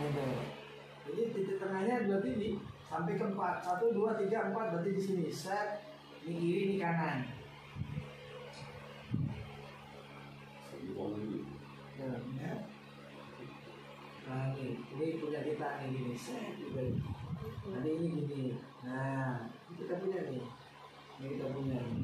Gitu. Jadi titik tengahnya berarti di sampai ke 4, 1, 2, 3, 4 berarti di sini. Set, ini kiri, ini kanan. Ya. Nah ini punya kita nih gini. Set, gitu. Nanti ini gini. Nah, ini kita punya nih. Ini kita punya nih.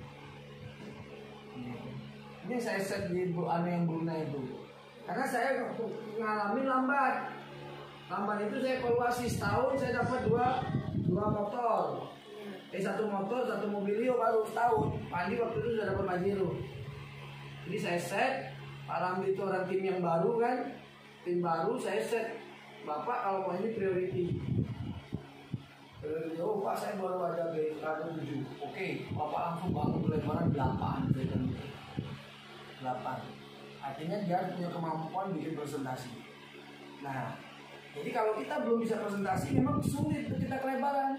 Ini saya set di yang Brunei itu. Karena saya ngalamin lambat. Lambat itu saya evaluasi setahun saya dapat dua motor. Satu motor, satu mobilio baru setahun. Pandi waktu itu sudah dapat Pajero. Jadi saya set, Pak Ramli itu orang tim yang baru kan. Tim baru saya set. Bapak kalau mau ini priority. Oh Pak saya baru ada B, ada 7. Oke, Bapak langsung bangun lebaran 8. 8. Artinya dia punya kemampuan bikin presentasi. Nah, jadi kalau kita belum bisa presentasi memang sulit untuk kita kelebaran.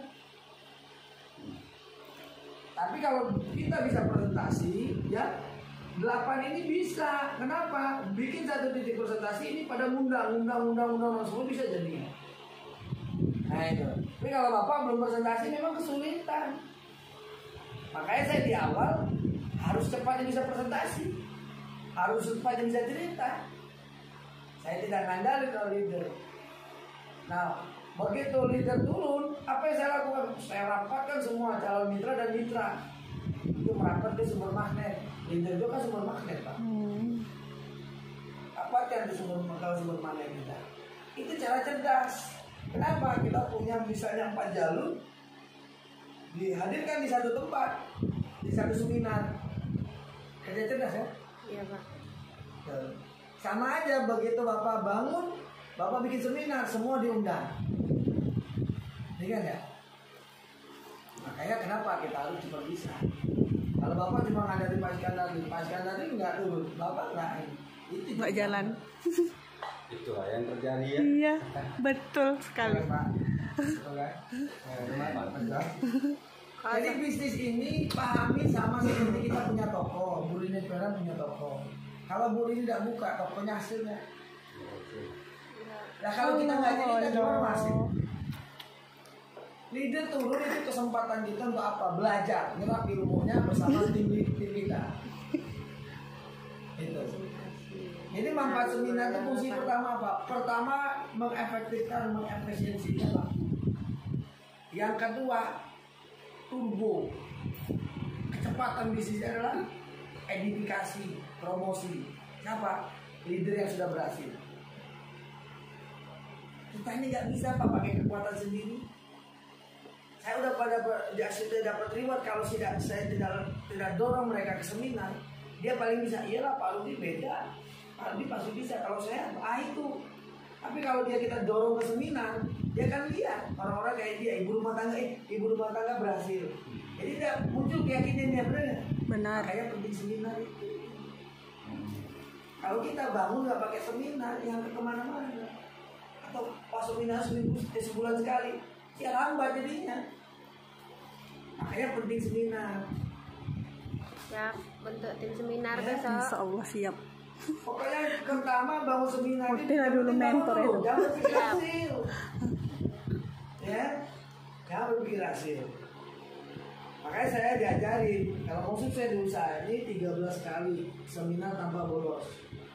Tapi kalau kita bisa presentasi, ya 8 ini bisa. Kenapa? Bikin satu titik presentasi ini pada undang semua bisa jadi. Nah itu. Tapi kalau Bapak belum presentasi memang kesulitan. Makanya saya di awal harus cepatnya bisa presentasi, harus cepatnya bisa cerita. Saya tidak ngandalin kalau leader. Nah begitu leader turun, apa yang saya lakukan? Saya rapatkan semua calon mitra dan mitra. Itu merapat ke sumber magnet. Leader itu kan sumber magnet Pak. Rapatkan ke sumber magnet kita. Itu cara cerdas. Kenapa? Kita punya misalnya 4 jalur dihadirkan di satu tempat, di satu seminar. Kerja cerdas ya? Iya Pak. Sama aja begitu Bapak bangun, Bapak bikin seminar, semua diundang. Iya kan ya? Makanya kenapa kita harus cepat bisa. Kalau Bapak cuma ngadain Pak Iskandar nggak turun, Bapak nggak itu nggak jalan. Itulah yang terjadi ya. Iya, betul sekali. Jadi bisnis ini pahami sama seperti kita punya toko, Bu Rini sekarang punya toko. Kalau Bu Rini tidak buka tokonya hasilnya. Nah kalau kita nggak jadi kita gimana masih? Leader turun itu kesempatan kita untuk apa? Belajar, nyerap ilmunya bersama tim kita. Itu. Jadi manfaat seminar itu fungsi pertama apa? Pertama mengefektifkan, mengefisiensikan Pak. Yang kedua turbo. Kecepatan bisnisnya adalah edifikasi, promosi. Siapa? Leader yang sudah berhasil. Kita ini nggak bisa Pak pakai kekuatan sendiri. Saya udah dapat reward kalau saya tidak dorong mereka ke seminar. Dia paling bisa, iyalah Pak Rudi beda. Pak Rudi pasti bisa, kalau saya itu. Tapi kalau kita dorong ke seminar, dia kan lihat orang-orang kayak dia, ibu rumah tangga berhasil. Jadi tidak muncul keyakinan dia, benar. Kayak penting seminar itu. Kalau kita bangun nggak pakai seminar, yang kemana-mana. Atau pas seminar sebulan sekali, ya lambat jadinya. Makanya penting seminar. Siap bentuk tim seminar Ya, besok. Insya Allah siap. Pokoknya pertama bangun seminar Udah dulu mentor itu. Jangan berpikir hasil. Ya, jangan berpikir hasil. Makanya saya diajari kalau mau sukses di usaha ini 13 kali seminar tanpa bolos.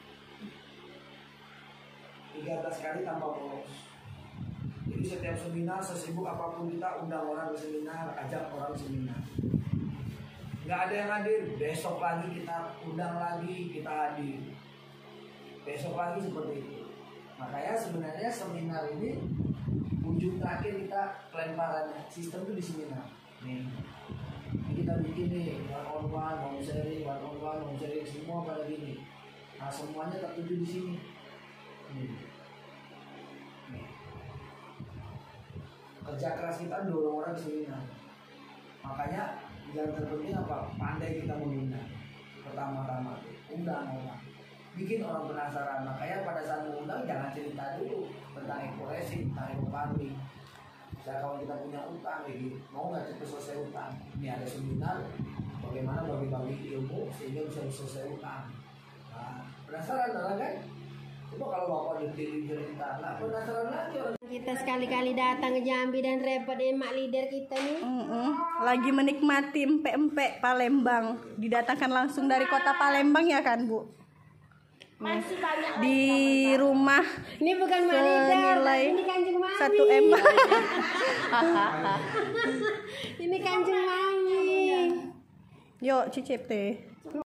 13 kali tanpa bolos. Jadi setiap seminar sesibuk apapun kita undang orang ke seminar, ajak orang seminar. Nggak ada yang hadir, besok lagi kita undang lagi, kita hadir. Besok lagi seperti itu. Makanya sebenarnya seminar ini ujung terakhir kita pelemparannya sistem itu di seminar. Nih, ini kita bikin nih one on one, mau sharing semua pada gini. Nah semuanya tertuju di sini. Nih. Kerja keras kita dorong orang ke seminar. Makanya yang terpenting apa? Pandai kita mengundang. Pertama-tama undang orang, bikin orang penasaran. Makanya pada saat mengundang jangan cerita dulu tentang ekspresi, tentang ekonomi. Misalnya kalau kita punya utang, gitu, mau nggak cepat selesai utang? Ini ada seminar bagaimana bagi-bagi ilmu sehingga bisa selesai utang. Nah, penasaran orang kan? Coba kalau bapak ditilik cerita, lah penasaran lagi orang. Kita sekali-kali datang ke Jambi dan repot dengan mak leader kita nih. Lagi menikmati empek-empek Palembang. Didatangkan langsung dari kota Palembang ya kan, Bu? Masih banyak Di rumah ini bukan mak leader, senilai ini Kanjeng Mami. 1 M. Ini Kanjeng Mami. Yuk, cicip teh.